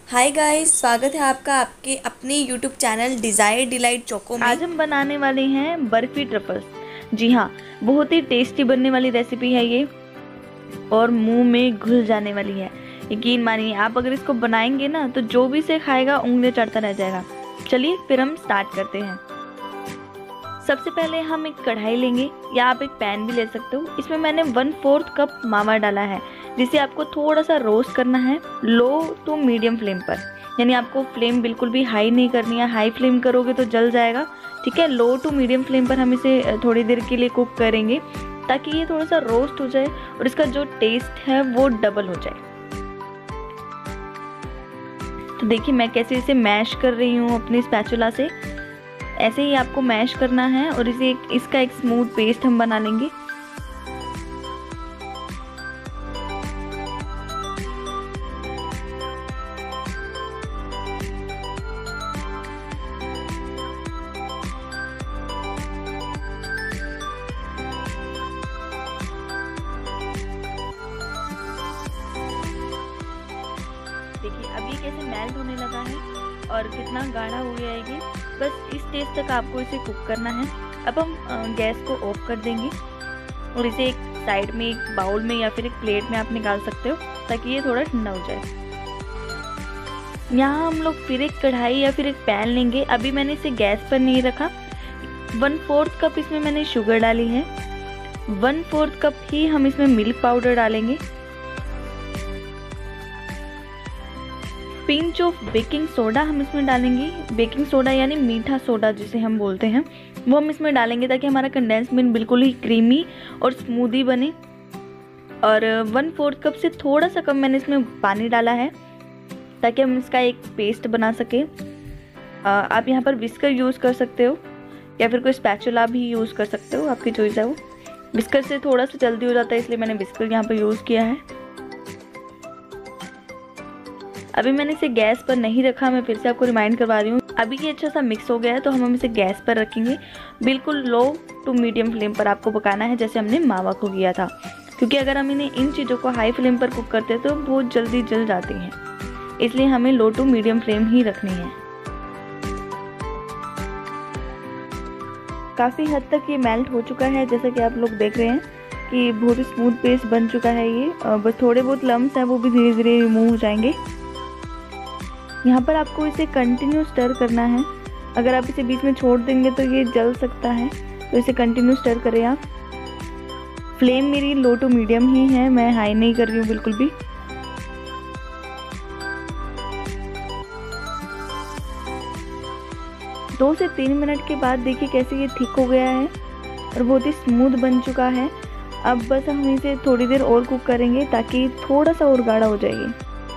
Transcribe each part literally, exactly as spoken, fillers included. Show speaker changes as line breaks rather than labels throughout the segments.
Hi guys, स्वागत है आपका आपके अपने YouTube channel desire delight choco में।
आज हम बनाने वाले हैं बर्फी ट्रफल्स। जी हाँ, बहुत ही टेस्टी बनने वाली रेसिपी है ये और मुंह में घुल जाने वाली है। यकीन मानिए, आप अगर इसको बनाएंगे ना तो जो भी इसे खाएगा उंगली चटता रह जाएगा। चलिए फिर हम स्टार्ट करते हैं। सबसे पहले हम एक कढ़ाई लेंगे या आप एक पैन भी ले सकते हो। इसमें मैंने वन फोर्थ कप मावा डाला है, जिसे आपको थोड़ा सा रोस्ट करना है लो टू मीडियम फ्लेम पर। यानी आपको फ्लेम बिल्कुल भी हाई नहीं करनी है, हाई फ्लेम करोगे तो जल जाएगा। ठीक है, लो टू मीडियम फ्लेम पर हम इसे थोड़ी देर के लिए कुक करेंगे ताकि ये थोड़ा सा रोस्ट हो जाए और इसका जो टेस्ट है वो डबल हो जाए। तो देखिए मैं कैसे इसे मैश कर रही हूँ अपनी स्पैचुला से। ऐसे ही आपको मैश करना है और इसे एक, इसका एक स्मूथ पेस्ट हम बना लेंगे। देखिए अब ये कैसे मेल्ट होने लगा है और कितना गाढ़ा हो गया है ये। बस इस स्टेज तक आपको इसे कुक करना है। अब हम गैस को ऑफ कर देंगे और इसे एक साइड में, एक बाउल में या फिर एक प्लेट में आप निकाल सकते हो ताकि ये थोड़ा ठंडा हो जाए। यहाँ हम लोग फिर एक कढ़ाई या फिर एक पैन लेंगे। अभी मैंने इसे गैस पर नहीं रखा। वन फोर्थ कप इसमें मैंने शुगर डाली है। वन फोर्थ कप ही हम इसमें मिल्क पाउडर डालेंगे। पिंच ऑफ बेकिंग सोडा हम इसमें डालेंगे। बेकिंग सोडा यानी मीठा सोडा जिसे हम बोलते हैं, वो हम इसमें डालेंगे ताकि हमारा कंडेंस मिल्क बिल्कुल ही क्रीमी और स्मूदी बने। और वन फोर्थ कप से थोड़ा सा कम मैंने इसमें पानी डाला है ताकि हम इसका एक पेस्ट बना सके। आप यहाँ पर विस्कर यूज़ कर सकते हो या फिर कोई स्पैचुला भी यूज़ कर सकते हो, आपकी चॉइस है वो। विस्कर से थोड़ा सा जल्दी हो जाता है इसलिए मैंने विस्कर यहाँ पर यूज़ किया है। अभी मैंने इसे गैस पर नहीं रखा, मैं फिर से आपको रिमाइंड करवा रही हूँ। अभी ये अच्छा सा मिक्स हो गया है तो हम हम इसे गैस पर रखेंगे। बिल्कुल लो टू मीडियम फ्लेम पर आपको पकाना है, जैसे हमने मावा को किया था। क्योंकि अगर हम इन्हें इन चीज़ों को हाई फ्लेम पर कुक करते हैं तो बहुत जल्दी जल जाती हैं, इसलिए हमें लो टू मीडियम फ्लेम ही रखनी है। काफ़ी हद तक ये मेल्ट हो चुका है, जैसा कि आप लोग देख रहे हैं कि बहुत ही स्मूथ पेस्ट बन चुका है ये। बस थोड़े बहुत लम्स हैं वो भी धीरे धीरे रिमूव हो जाएंगे। यहाँ पर आपको इसे कंटिन्यू स्टर करना है। अगर आप इसे बीच में छोड़ देंगे तो ये जल सकता है, तो इसे कंटिन्यू स्टर करें आप। फ्लेम मेरी लो टू मीडियम ही है, मैं हाई नहीं कर रही हूँ बिल्कुल भी। दो से तीन मिनट के बाद देखिए कैसे ये थिक हो गया है और बहुत ही स्मूथ बन चुका है। अब बस हम इसे थोड़ी देर और कुक करेंगे ताकि थोड़ा सा और गाढ़ा हो जाएगी।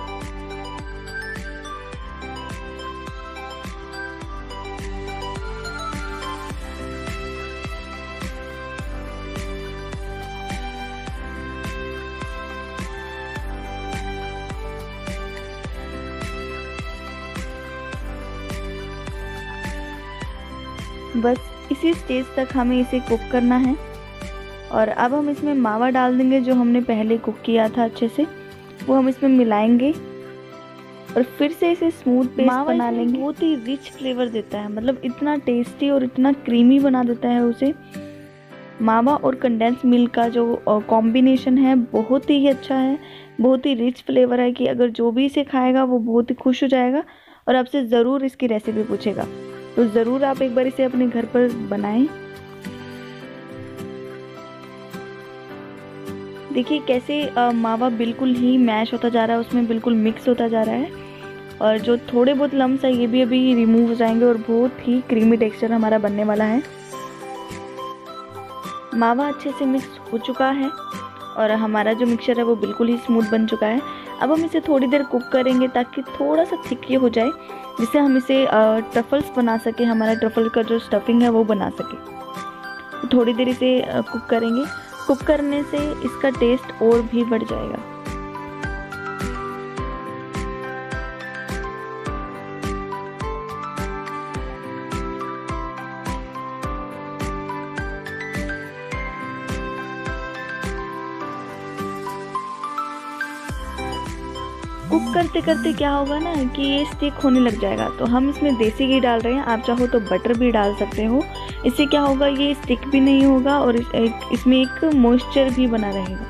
बस इसी स्टेज तक हमें इसे कुक करना है। और अब हम इसमें मावा डाल देंगे जो हमने पहले कुक किया था अच्छे से, वो हम इसमें मिलाएंगे और फिर से इसे स्मूथ पेस्ट बना लेंगे। बहुत ही रिच फ्लेवर देता है, मतलब इतना टेस्टी और इतना क्रीमी बना देता है उसे। मावा और कंडेंस मिल्क का जो कॉम्बिनेशन है बहुत ही अच्छा है, बहुत ही रिच फ्लेवर है कि अगर जो भी इसे खाएगा वो बहुत ही खुश हो जाएगा और आपसे ज़रूर इसकी रेसिपी पूछेगा। तो ज़रूर आप एक बार इसे अपने घर पर बनाएं। देखिए कैसे आ, मावा बिल्कुल ही मैश होता जा रहा है, उसमें बिल्कुल मिक्स होता जा रहा है और जो थोड़े बहुत लम्स है ये भी अभी रिमूव हो जाएंगे और बहुत ही क्रीमी टेक्सचर हमारा बनने वाला है। मावा अच्छे से मिक्स हो चुका है और हमारा जो मिक्सचर है वो बिल्कुल ही स्मूथ बन चुका है। अब हम इसे थोड़ी देर कुक करेंगे ताकि थोड़ा सा थिक ये हो जाए, जिससे हम इसे ट्रफल्स बना सके, हमारा ट्रफल का जो स्टफिंग है वो बना सके। थोड़ी देर इसे कुक करेंगे। कुक करने से इसका टेस्ट और भी बढ़ जाएगा। कुक करते करते क्या होगा ना कि ये स्टिक होने लग जाएगा। तो हम इसमें देसी घी डाल रहे हैं, आप चाहो तो बटर भी डाल सकते हो। इससे क्या होगा, ये स्टिक भी नहीं होगा और इस, एक, इसमें एक मॉइस्चर भी बना रहेगा।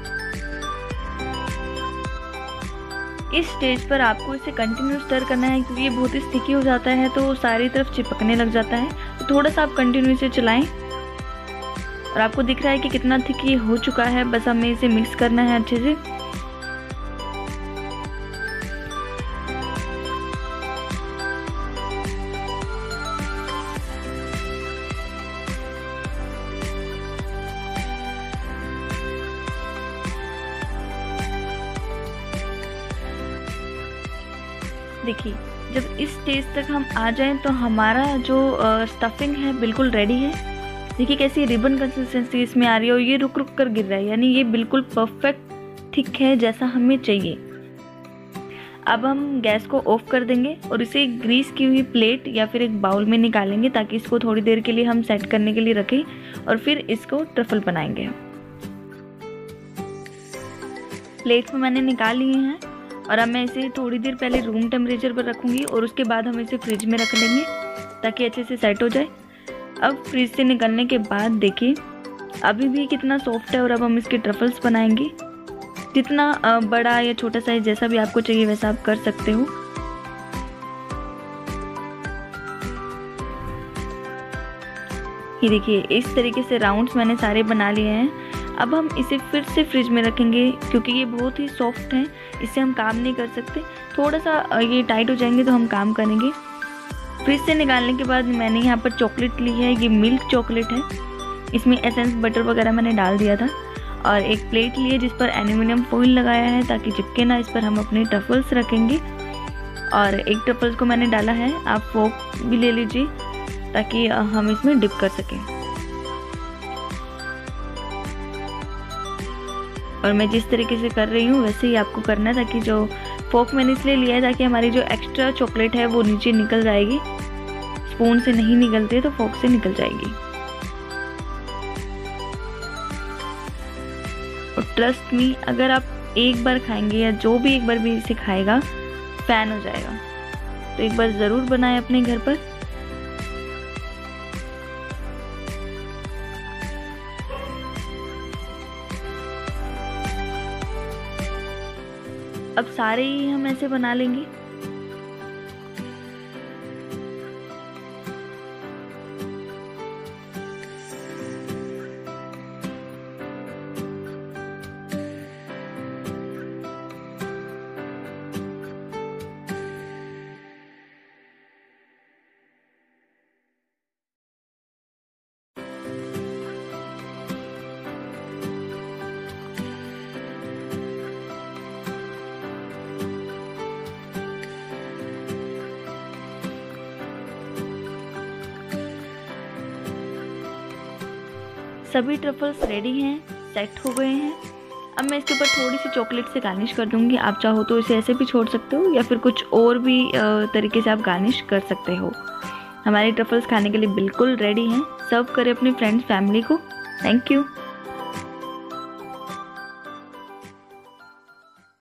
इस स्टेज पर आपको इसे कंटिन्यू स्टर करना है, क्योंकि ये बहुत ही स्टिकी हो जाता है तो सारी तरफ चिपकने लग जाता है। तो थोड़ा सा आप कंटिन्यू इसे चलाएं और आपको दिख रहा है कि कितना थिक ये हो चुका है। बस हमें इसे मिक्स करना है अच्छे से। देखिए, जब इस स्टेज तक हम आ जाएं तो हमारा जो स्टफिंग है बिल्कुल रेडी है। देखिए कैसी रिबन कंसिस्टेंसी इसमें आ रही है और ये रुक रुक कर गिर रहा है, यानी ये बिल्कुल परफेक्ट थिक है जैसा हमें चाहिए। अब हम गैस को ऑफ कर देंगे और इसे एक ग्रीस की हुई प्लेट या फिर एक बाउल में निकालेंगे, ताकि इसको थोड़ी देर के लिए हम सेट करने के लिए रखें और फिर इसको ट्रफल बनाएंगे। प्लेट में मैंने निकाल लिए हैं और अब मैं इसे थोड़ी देर पहले रूम टेम्परेचर पर रखूँगी और उसके बाद हम इसे फ्रिज में रख लेंगे ताकि अच्छे से सेट हो जाए। अब फ्रिज से निकलने के बाद देखिए अभी भी कितना सॉफ्ट है और अब हम इसके ट्रफल्स बनाएंगे। जितना बड़ा या छोटा साइज जैसा भी आपको चाहिए वैसा आप कर सकते हो। ये देखिए इस तरीके से राउंड्स मैंने सारे बना लिए हैं। अब हम इसे फिर से फ्रिज में रखेंगे क्योंकि ये बहुत ही सॉफ्ट है, इससे हम काम नहीं कर सकते। थोड़ा सा ये टाइट हो जाएंगे तो हम काम करेंगे। फ्रिज से निकालने के बाद मैंने यहाँ पर चॉकलेट ली है, ये मिल्क चॉकलेट है। इसमें एसेंस बटर वगैरह मैंने डाल दिया था और एक प्लेट ली है जिस पर एल्यूमिनियम फॉइल लगाया है ताकि चिपके ना। इस पर हम अपने ट्रफल्स रखेंगे और एक ट्रफल्स को मैंने डाला है, आप फोक भी ले लीजिए ताकि हम इसमें डिप कर सकें। और मैं जिस तरीके से कर रही हूँ वैसे ही आपको करना है, ताकि जो फोक मैंने इसलिए लिया है ताकि हमारी जो एक्स्ट्रा चॉकलेट है वो नीचे निकल जाएगी। स्पून से नहीं निकलती है तो फोक से निकल जाएगी। और ट्रस्ट मी, अगर आप एक बार खाएंगे या जो भी एक बार भी इसे खाएगा फैन हो जाएगा। तो एक बार ज़रूर बनाएं अपने घर पर। अब सारे ही हम ऐसे बना लेंगे। सभी ट्रफल्स रेडी हैं, सेट हो गए हैं। अब मैं इसके ऊपर थोड़ी सी चॉकलेट से गार्निश कर दूंगी। आप चाहो तो इसे ऐसे भी छोड़ सकते हो या फिर कुछ और भी तरीके से आप गार्निश कर सकते हो। हमारे ट्रफल्स खाने के लिए बिल्कुल रेडी हैं। सर्व करें अपनी फ्रेंड्स फैमिली को। Thank you.